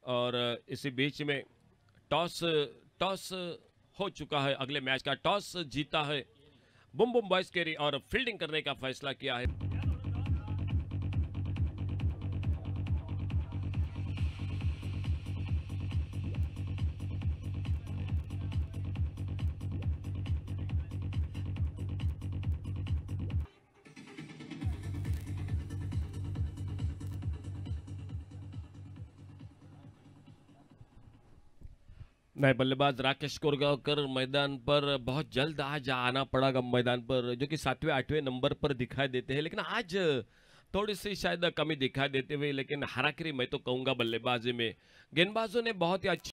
और इसी बीच में टॉस टॉस हो चुका है। अगले मैच का टॉस जीता है बुम बुम बॉयज केरी और फील्डिंग करने का फैसला किया है। नए बल्लेबाज राकेश कोरगांवकर मैदान पर बहुत जल्द आज आना पड़ेगा मैदान पर, जो कि 7वें 8वें नंबर पर दिखाई देते हैं, लेकिन आज थोड़ी सी शायद कमी दिखाई देते हुए, लेकिन हाराकिरी मैं तो कहूंगा बल्लेबाजी में गेंदबाजों ने बहुत ही अच्छी